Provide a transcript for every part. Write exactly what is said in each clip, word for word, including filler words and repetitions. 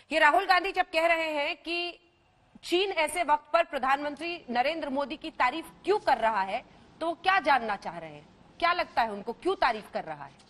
ये राहुल गांधी जब कह रहे हैं कि चीन ऐसे वक्त पर प्रधानमंत्री नरेंद्र मोदी की तारीफ क्यों कर रहा है, तो वो क्या जानना चाह रहे हैं? क्या लगता है उनको क्यों तारीफ कर रहा है?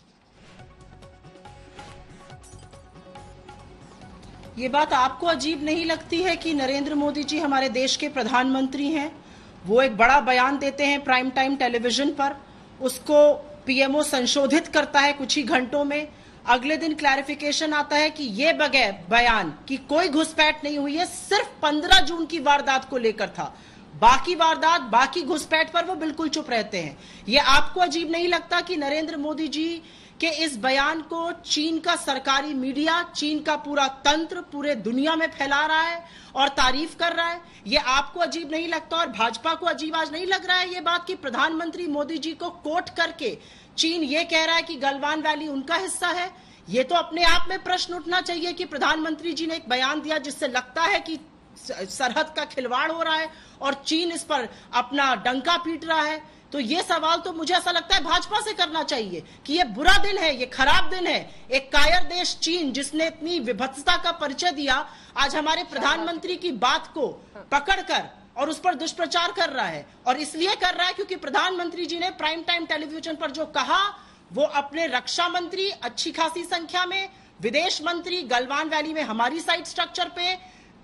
ये बात आपको अजीब नहीं लगती है कि नरेंद्र मोदी जी हमारे देश के प्रधानमंत्री हैं? वो एक बड़ा बयान देते हैं प्राइम टाइम टेलीविजन पर, उसको पीएमओ संशोधित करता है कुछ ही घंटों में। अगले दिन क्लैरिफिकेशन आता है कि ये बगैर बयान कि कोई घुसपैठ नहीं हुई है, सिर्फ पंद्रह जून की वारदात को लेकर था। बाकी वारदात, बाकी घुसपैठ पर वो बिल्कुल चुप रहते हैं। ये आपको अजीब नहीं लगता कि नरेंद्र मोदी जी के इस बयान को चीन का सरकारी मीडिया, चीन का पूरा तंत्र पूरे दुनिया में फैला रहा है और तारीफ कर रहा है? ये आपको अजीब नहीं लगता और भाजपा को अजीब आज नहीं लग रहा है ये बात कि प्रधानमंत्री मोदी जी को कोट करके चीन ये कह रहा है कि गलवान वैली उनका हिस्सा है? ये तो अपने आप में प्रश्न उठना चाहिए कि प्रधानमंत्री जी ने एक बयान दिया जिससे लगता है कि सरहद का खिलवाड़ हो रहा है और चीन इस पर अपना डंका पीट रहा है। तो ये सवाल तो मुझे ऐसा लगता है भाजपा से करना चाहिए कि ये बुरा दिन है, ये खराब दिन है। एक कायर देश चीन, जिसने इतनी विभत्सता का परिचय दिया, आज हमारे प्रधानमंत्री की बात को पकड़कर और उस पर दुष्प्रचार कर रहा है। और इसलिए कर रहा है क्योंकि प्रधानमंत्री जी ने प्राइम टाइम टेलीविजन पर जो कहा, वो अपने रक्षा मंत्री अच्छी खासी संख्या में, विदेश मंत्री गलवान वैली में हमारी साइड स्ट्रक्चर पे,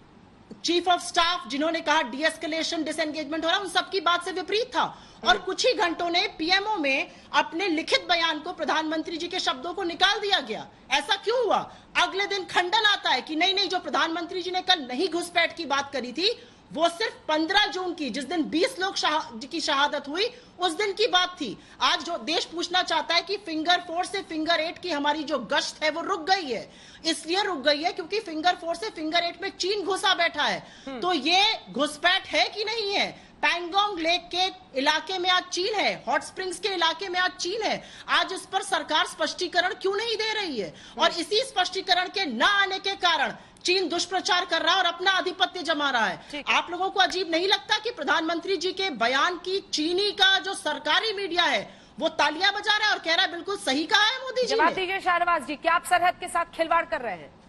चीफ ऑफ स्टाफ जिन्होंने कहा डी एस्केलेशन डिसएंगेजमेंट हो रहा है, उन सबकी बात से विपरीत था। और कुछ ही घंटों ने पीएमओ में अपने लिखित बयान को प्रधानमंत्री जी के शब्दों को निकाल दिया गया। ऐसा क्यों हुआ? अगले दिन खंडन आता है कि नहीं नहीं, जो प्रधानमंत्री जी ने कल नहीं घुसपैठ की बात करी थी, वो सिर्फ पंद्रह जून की, जिस दिन बीस लोग की शहादत हुई, उस दिन की बात थी। आज जो देश पूछना चाहता है कि फिंगर फोर से फिंगर एट की हमारी जो गश्त है वो रुक गई है। इसलिए रुक गई है क्योंकि फिंगर फोर से फिंगर एट में चीन घुसा बैठा है। तो ये घुसपैठ है कि नहीं है? पैंगोंग लेक के इलाके में आज चीन है, हॉट स्प्रिंग्स के इलाके में आज चीन है। आज इस पर सरकार स्पष्टीकरण क्यों नहीं दे रही है? और इसी स्पष्टीकरण के न आने के कारण चीन दुष्प्रचार कर रहा है और अपना आधिपत्य जमा रहा है। आप लोगों को अजीब नहीं लगता कि प्रधानमंत्री जी के बयान की चीनी का जो सरकारी मीडिया है वो तालियां बजा रहा है और कह रहा है बिल्कुल सही कहा है मोदी जी ने? जवाब दीजिए शाहनवाज जी, क्या आप सरहद के साथ खिलवाड़ कर रहे हैं?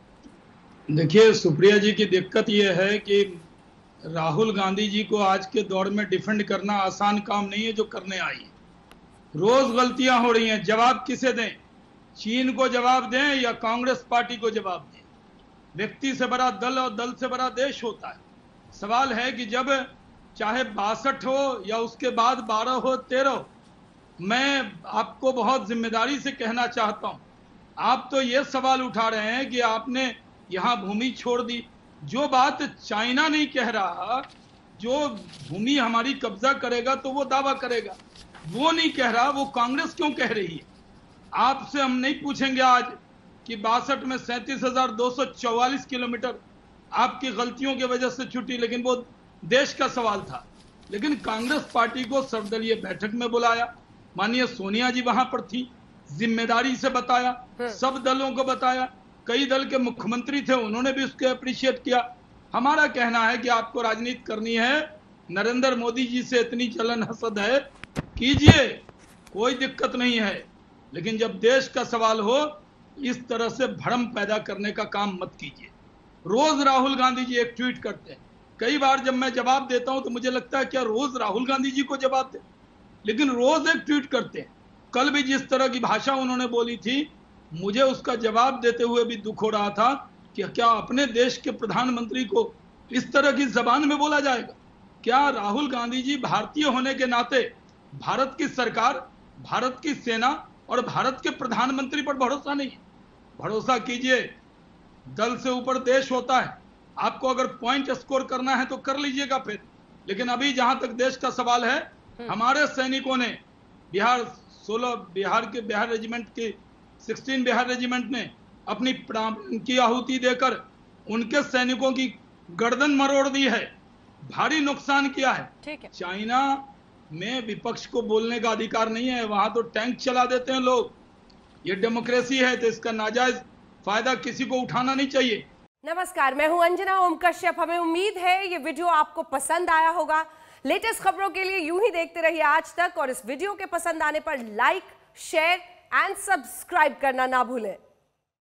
देखिए, सुप्रिया जी की दिक्कत यह है कि राहुल गांधी जी को आज के दौर में डिफेंड करना आसान काम नहीं है जो करने आई है। रोज गलतियां हो रही हैं, जवाब किसे दें? चीन को जवाब दें या कांग्रेस पार्टी को जवाब दें? व्यक्ति से बड़ा दल और दल से बड़ा देश होता है। सवाल है कि जब चाहे बासठ हो या उसके बाद बारह हो, तेरह हो, मैं आपको बहुत जिम्मेदारी से कहना चाहता हूं, आप तो ये सवाल उठा रहे हैं कि आपने यहां भूमि छोड़ दी। जो बात चाइना नहीं कह रहा, जो भूमि हमारी कब्जा करेगा तो वो दावा करेगा, वो नहीं कह रहा, वो कांग्रेस क्यों कह रही है? आपसे हम नहीं पूछेंगे आज कि बासठ में सैंतीस हजार दो सौ चौवालीस किलोमीटर आपकी गलतियों की वजह से छूटी, लेकिन वो देश का सवाल था। लेकिन कांग्रेस पार्टी को सर्वदलीय बैठक में बुलाया, माननीय सोनिया जी वहां पर थी, जिम्मेदारी से बताया, सब दलों को बताया, कई दल के मुख्यमंत्री थे, उन्होंने भी उसको अप्रिशिएट किया। हमारा कहना है कि आपको राजनीति करनी है, नरेंद्र मोदी जी से इतनी जलन हसद है, कीजिए, कोई दिक्कत नहीं है। लेकिन जब देश का सवाल हो, इस तरह से भ्रम पैदा करने का काम मत कीजिए। रोज राहुल गांधी जी एक ट्वीट करते हैं, कई बार जब मैं जवाब देता हूं तो मुझे लगता है क्या रोज राहुल गांधी जी को जवाब दे, लेकिन रोज एक ट्वीट करते हैं। कल भी जिस तरह की भाषा उन्होंने बोली थी, मुझे उसका जवाब देते हुए भी दुख हो रहा था कि क्या अपने देश के प्रधानमंत्री को इस तरह की जबान में बोला जाएगा? क्या राहुल गांधी जी भारतीय होने के नाते भारत की सरकार, भारत की सेना और भारत के प्रधानमंत्री पर भरोसा नहीं है? भरोसा कीजिए, दल से ऊपर देश होता है। आपको अगर पॉइंट स्कोर करना है तो कर लीजिएगा फिर, लेकिन अभी जहां तक देश का सवाल है, हमारे सैनिकों ने बिहार सोलह बिहार के बिहार रेजिमेंट की सोलह बिहार रेजिमेंट ने अपनी प्राण की आहुति देकर उनके सैनिकों की गर्दन मरोड़ दी है, भारी नुकसान किया है। ठीक है। चाइना में विपक्ष को बोलने का अधिकार नहीं है, वहां तो टैंक चला देते हैं लोग। ये डेमोक्रेसी है, तो इसका नाजायज फायदा किसी को उठाना नहीं चाहिए। नमस्कार, मैं हूं अंजना ओम कश्यप। हमें उम्मीद है ये वीडियो आपको पसंद आया होगा। लेटेस्ट खबरों के लिए यूं ही देखते रहिए आज तक, और इस वीडियो के पसंद आने पर लाइक, शेयर एंड सब्सक्राइब करना ना भूलें।